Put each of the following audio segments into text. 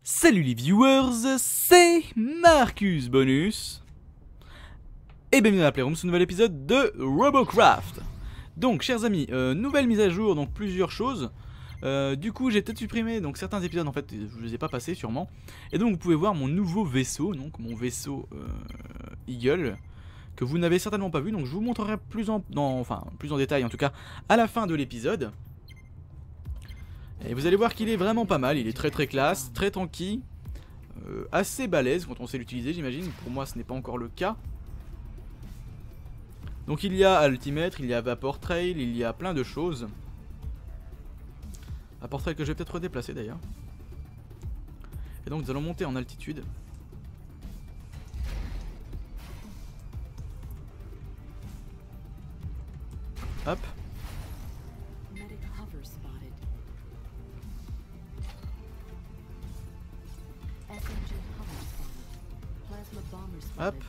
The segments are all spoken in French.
Salut les viewers, c'est Marcus Bonus et bienvenue dans la Playroom, ce nouvel épisode de Robocraft. Donc chers amis, nouvelle mise à jour, donc plusieurs choses. Du coup j'ai peut-être supprimé donc certains épisodes, en fait je les ai pas passés sûrement. Et donc vous pouvez voir mon nouveau vaisseau, donc mon vaisseau Eagle, que vous n'avez certainement pas vu. Donc je vous montrerai plus en détail en tout cas à la fin de l'épisode. Et vous allez voir qu'il est vraiment pas mal, il est très classe, très tranquille, assez balèze quand on sait l'utiliser j'imagine, pour moi ce n'est pas encore le cas. Donc il y a Altimètre, il y a Vapor Trail, il y a plein de choses. Vapor Trail que je vais peut-être redéplacer d'ailleurs. Et donc nous allons monter en altitude. Hop. Hop.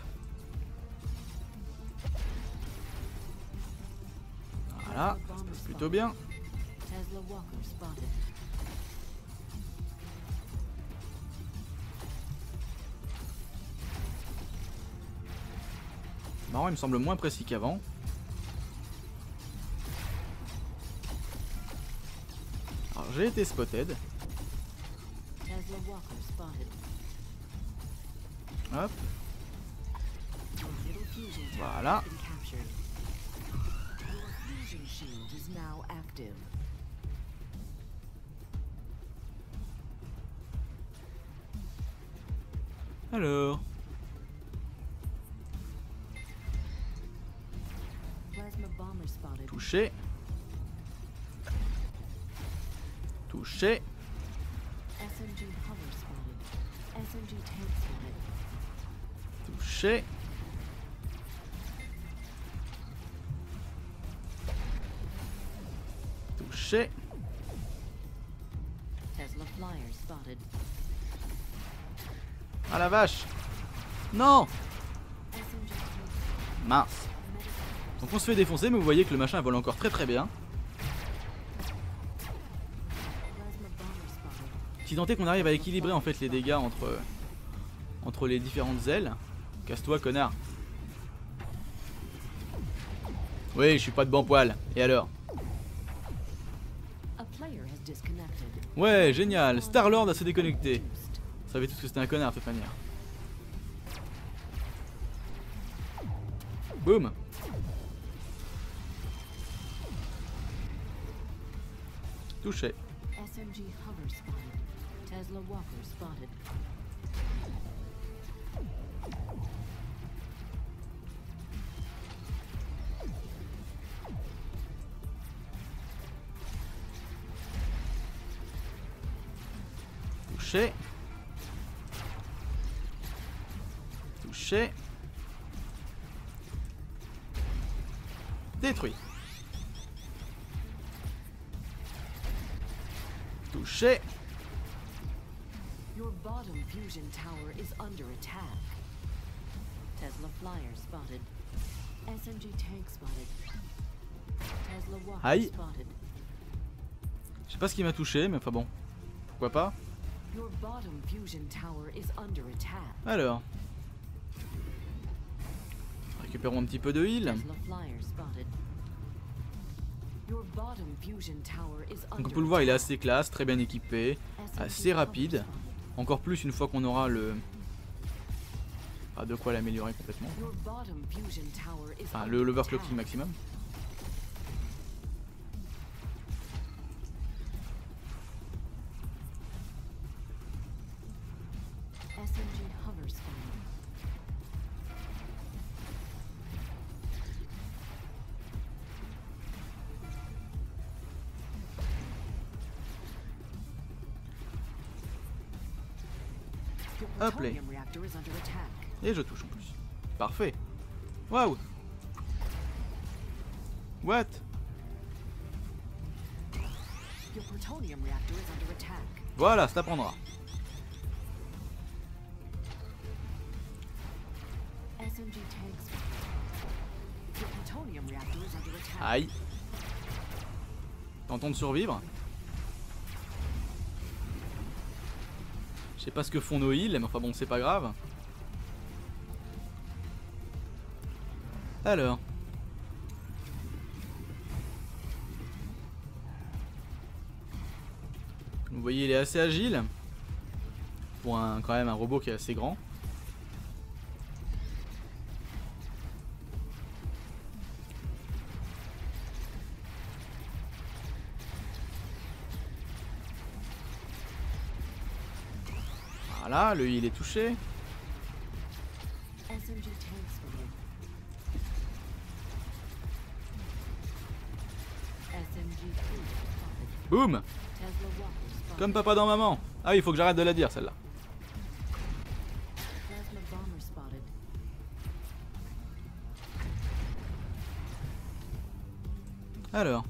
Voilà, ça se passe plutôt bien. Marrant, il me semble moins précis qu'avant. Alors j'ai été spotted. Hop. Voilà. Alors. Touché. Touché. Touché. Touché. Ah la vache. Non. Mince. Donc on se fait défoncer, mais vous voyez que le machin vole encore très bien. Si tant est qu'on arrive à équilibrer en fait les dégâts entre les différentes ailes. Casse-toi connard. Oui, je suis pas de bon poil. Et alors? Ouais, génial. Star-Lord s'est déconnecté. Vous savez tous que c'était un connard de toute manière. Boum. Touché. Touché. Touché. Détruit. Touché. Your bottom fusion tower is under attack. Tesla flyer spotted. SMG tank spotted. Tesla walker Aïe. spotted. Je sais pas ce qui m'a touché, mais enfin bon. Pourquoi pas? Your bottom fusion tower is under attack. Alors. Récupérons un petit peu de heal. Tesla flyer spotted. Your bottom fusion tower is Donc under on peut le voir, il est attack. assez classe, très bien équipé, assez rapide. Encore plus une fois qu'on aura le... Ah, de quoi l'améliorer complètement. Your bottom fusion tower is Enfin, under le l'overclocking attack. maximum. SMG hover spotted. Your Hop là. plutonium reactor is under attack. Et je touche en plus. Parfait. Waouh. What? Your plutonium reactor is under attack. Voilà, ça t'apprendra. SMG tanks. Your plutonium reactor is under attack. Aïe. Tentons de survivre. Je sais pas ce que font nos heals, mais enfin bon, c'est pas grave. Alors. Vous voyez, il est assez agile. Pour quand même un robot qui est assez grand. Voilà, le heal est touché. SMG tank spotted. SMG cruiser spotted. Boum! Tesla walker spotted. Comme papa dans maman. Ah oui, il faut que j'arrête de la dire celle-là. Plasma bomber spotted. Alors.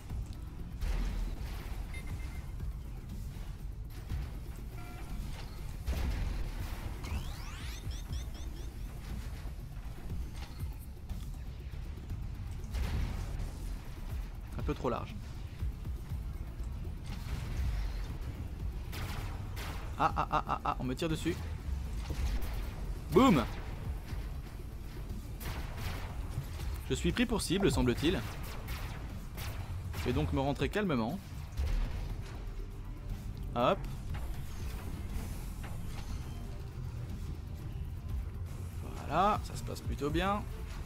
Un peu trop large. Ah, on me tire dessus. Boum! Je suis pris pour cible, semble-t-il. Je vais donc me rentrer calmement. Hop. Voilà, ça se passe plutôt bien.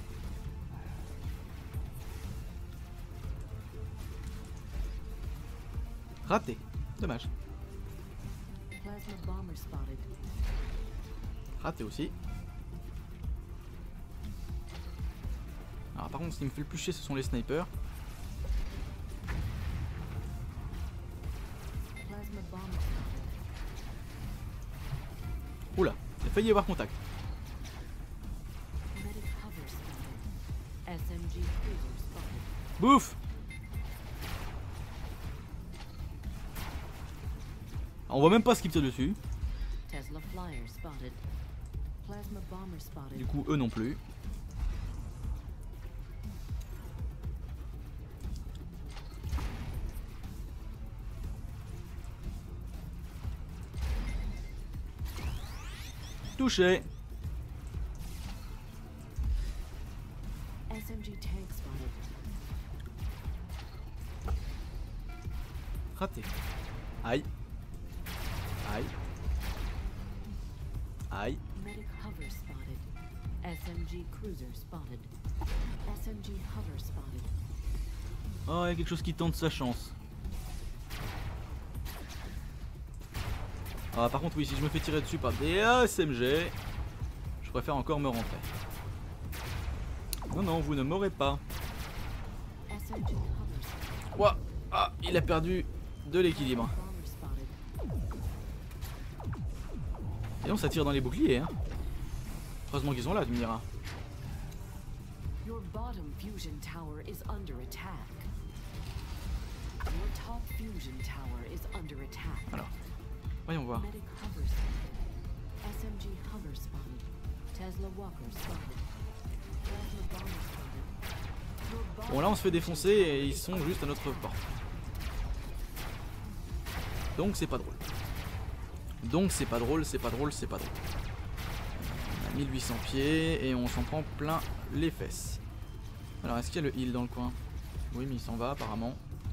Raté. Dommage. Plasma bomber spotted. Raté aussi. Alors par contre, ce qui me fait le plus chier, ce sont les snipers. Plasma bomber spotted. Oula, j'ai failli y avoir contact. Medic hover spotted. SMG cruiser spotted. Bouf! On voit même pas ce qui me tire dessus. Tesla flyer spotted. Plasma bomber spotted. Du coup, eux non plus. Touché. SMG tank spotted. Raté. Aïe. Aïe. Aïe. Medic hover spotted. SMG cruiser spotted. SMG hover spotted. Oh, il y a quelque chose qui tente sa chance. Ah, par contre, oui, si je me fais tirer dessus par des SMG, je préfère encore me rentrer. Non, non, vous ne m'aurez pas. SMG hover spotted. Ouah. Ah, il a perdu de l'équilibre. Bomber spotted. Et on ça tire dans les boucliers, hein. Heureusement qu'ils sont là, tu me diras. Your bottom fusion tower is under attack. Your top fusion tower is under attack. Alors, voyons voir. Medic hover spotted. SMG hover spotted. Tesla walker spotted. Plasma bomber spotted. Your bottom Bon, là on se fait défoncer et ils sont juste à notre porte. Donc c'est pas drôle. Donc c'est pas drôle, c'est pas drôle, c'est pas drôle. On a 1800 pieds et on s'en prend plein les fesses. Alors est-ce qu'il y a le heal dans le coin? Oui, mais il s'en va apparemment.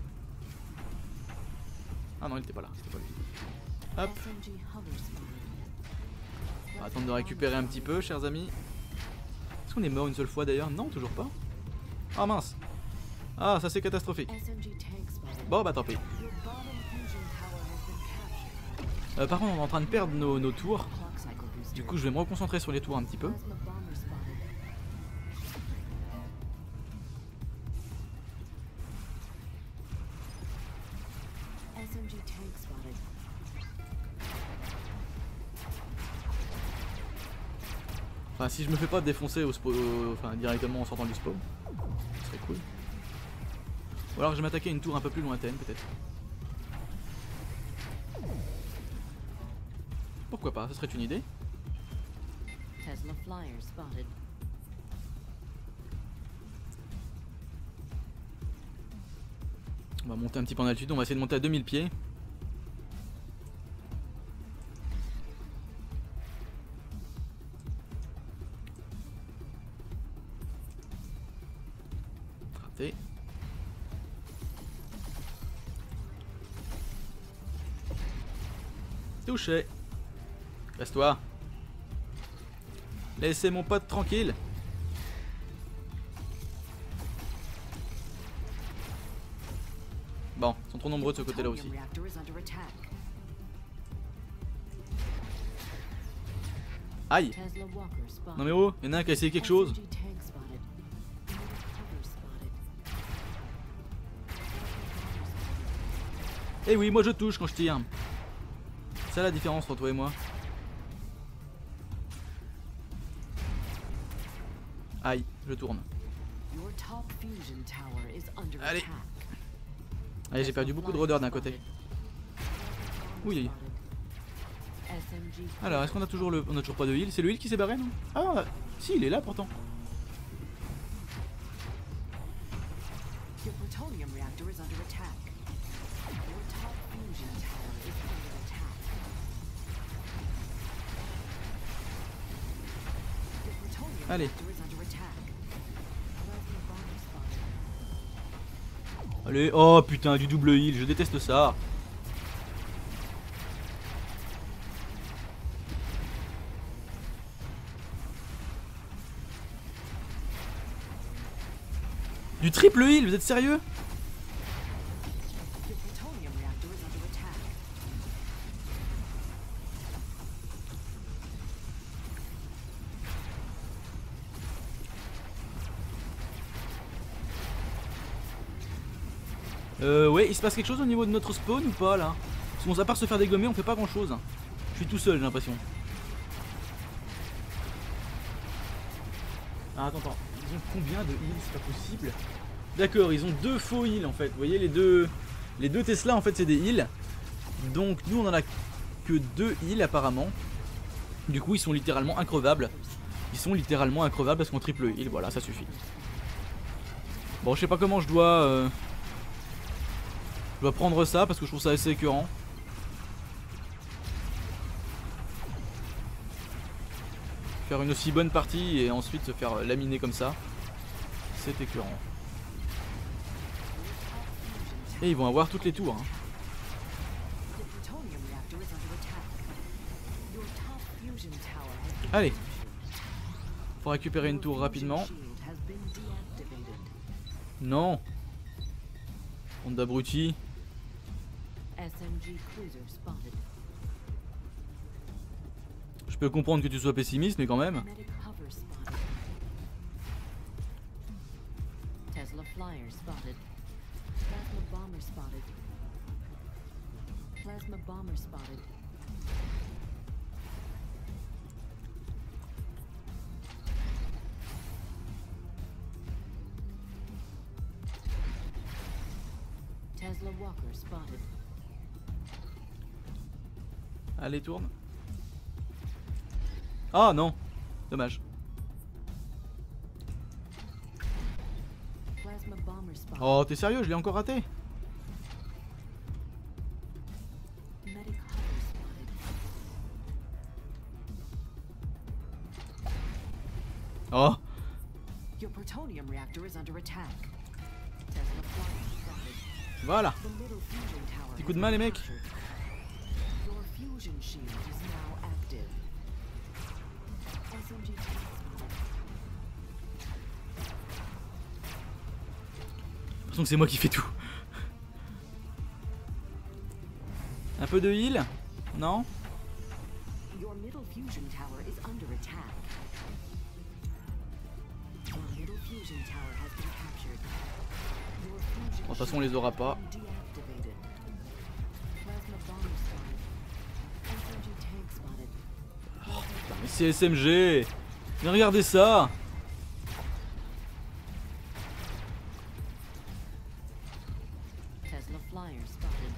Ah non, il était pas là, c'était pas lui. Hop, SMG hover spotted. on va attendre de récupérer un petit peu, chers amis. Est-ce qu'on est mort une seule fois d'ailleurs? Non, toujours pas. Ah mince. Ah, ça c'est catastrophique. SMG tank spotted. Bon bah tant pis. Your bottom fusion tower has been captured. Par contre, on est en train de perdre nos tours. Clock cycle booster. Du coup, je vais me reconcentrer sur les tours un petit peu. Plasma bomber spotted. SMG tank spotted. Enfin, si je me fais pas défoncer enfin, directement en sortant du spawn, ce serait cool. Ou alors je vais m'attaquer à une tour un peu plus lointaine, peut-être. Pourquoi pas, ce serait une idée. Tesla flyer spotted. On va monter un petit peu en altitude, on va essayer de monter à 2000 pieds. Touché. Reste-toi. Laissez mon pote tranquille. Bon, ils sont trop nombreux de ce côté-là aussi. Aïe. Non mais oh, y'en a un qui a essayé quelque chose. Eh oui, moi je touche quand je tire. C'est ça la différence entre toi et moi. Aïe, je tourne. Allez. Allez, j'ai perdu beaucoup de rôdeurs d'un côté. Oui. Alors, est-ce qu'on a toujours le... On a toujours pas de heal? C'est le heal qui s'est barré, non? Ah non, si, il est là pourtant. Allez. Allez, oh putain, du double heal, je déteste ça. Du triple heal, vous êtes sérieux? Ouais, il se passe quelque chose au niveau de notre spawn ou pas là? Parce qu'à part se faire dégommer, on fait pas grand chose. Je suis tout seul, j'ai l'impression. Ah, attends, ils ont combien de heals? C'est pas possible. D'accord, ils ont deux faux heals en fait. Vous voyez, les deux Tesla en fait, c'est des heals. Donc, nous on en a que deux heals apparemment. Du coup, ils sont littéralement increvables. Ils sont littéralement increvables parce qu'on triple heal. Voilà, ça suffit. Bon, je sais pas comment je dois prendre ça parce que je trouve ça assez écœurant. Faire une aussi bonne partie et ensuite se faire laminer comme ça, c'est écœurant. Et ils vont avoir toutes les tours. Hein. Allez. Faut récupérer une tour rapidement. Non. Bande d'abrutis. Je peux comprendre que tu sois pessimiste, mais quand même. Tesla flyer spotted. Plasma bomber spotted. Plasma bomber spotted. Tesla walker spotted. Allez, tourne. Ah non, dommage. Oh, t'es sérieux, je l'ai encore raté. Oh. Voilà. Petit coup de main les mecs. J'ai l'impression que c'est moi qui fais tout. Un peu de heal? Non? Bon, de toute façon on les aura pas. Oh, putain, mais c'est SMG. Mais regardez ça. Tesla flyer spotted.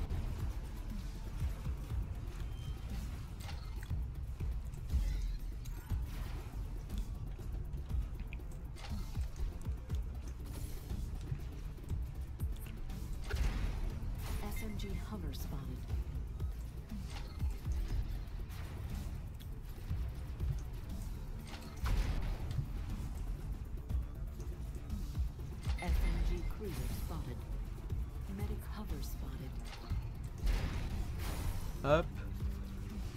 SMG hover spotted. SMG cruiser spotted. Medic hover spotted. Hop.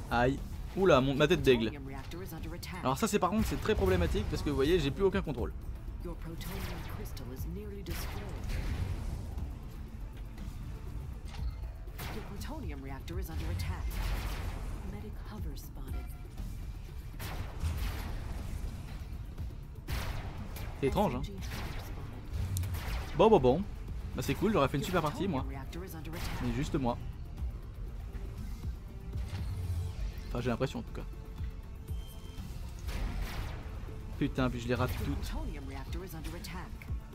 Aïe. Oula, ma tête d'aigle. Plutonium reactor is under attack. Alors ça c'est par contre c'est très problématique parce que vous voyez j'ai plus aucun contrôle. Your plutonium crystal is nearly destroyed. Your plutonium reactor is under attack. Medic hover spotted. C'est étrange hein. SMG hover spotted. Bon. Bah c'est cool, j'aurais fait une super partie moi. Plutonium reactor is under attack. Mais juste moi. Enfin j'ai l'impression en tout cas. Putain, puis je les rate Your toutes. plutonium reactor is under attack.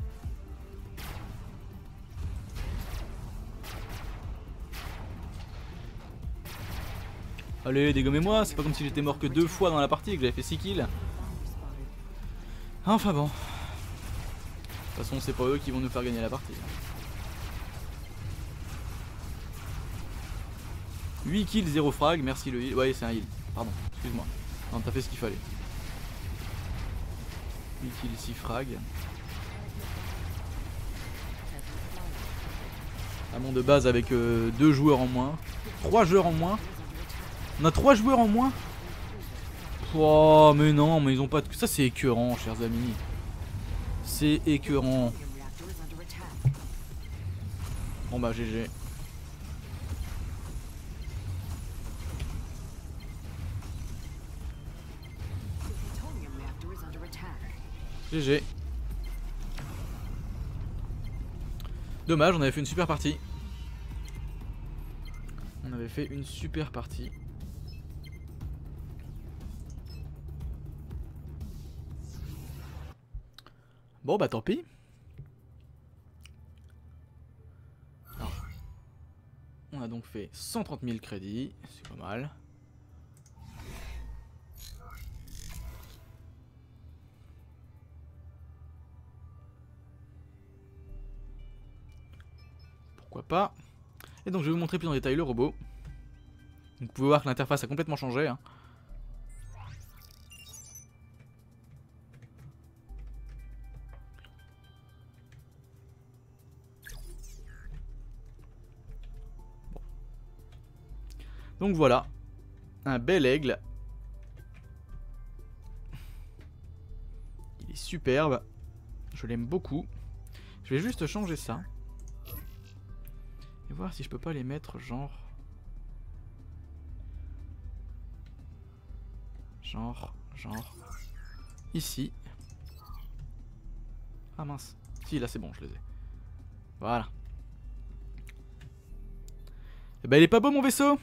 Allez, dégommez-moi, c'est pas comme si j'étais mort que 2 fois dans la partie et que j'avais fait 6 kills. Fire spotted. Enfin bon. De toute façon, c'est pas eux qui vont nous faire gagner la partie. 8 kills, 0 frag, merci le heal. Ouais, c'est un heal, pardon, excuse-moi. Non, t'as fait ce qu'il fallait. 8 kills, 6 frag. Un monde de base avec 2 joueurs en moins. 3 joueurs en moins. On a 3 joueurs en moins. Oh mais non, mais ils ont pas de... Ça c'est écœurant chers amis. C'est écœurant. Plutonium reactor is under attack. Bon bah GG. Your plutonium reactor is under attack. GG. Dommage, on avait fait une super partie. On avait fait une super partie. Bon bah tant pis. Alors, on a donc fait 130 000 crédits, c'est pas mal. Pourquoi pas. Et donc je vais vous montrer plus en détail le robot. Donc, vous pouvez voir que l'interface a complètement changé. Hein. Bon. Donc voilà, un bel aigle. Il est superbe. Je l'aime beaucoup. Je vais juste changer ça. Et voir si je peux pas les mettre genre ici. Ah mince. Si là c'est bon, je les ai. Voilà. Et bah il est pas beau mon vaisseau.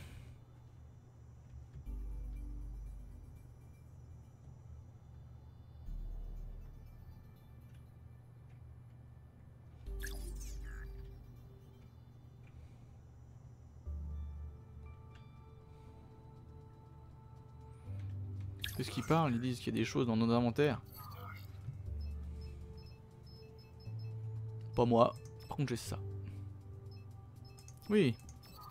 Qu'est-ce qu'ils parlent? Ils disent qu'il y a des choses dans nos inventaires. Pas moi. Par contre j'ai ça. Oui.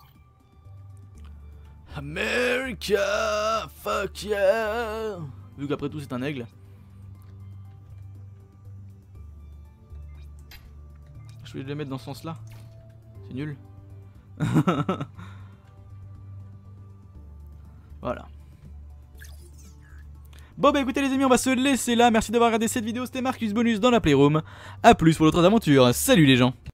America, fuck yeah. Vu qu'après tout c'est un aigle. Je vais les mettre dans ce sens là. C'est nul. Voilà. Bon bah écoutez les amis, on va se laisser là. Merci d'avoir regardé cette vidéo, c'était Marcus Bonus dans la Playroom. A plus pour d'autres aventures, salut les gens.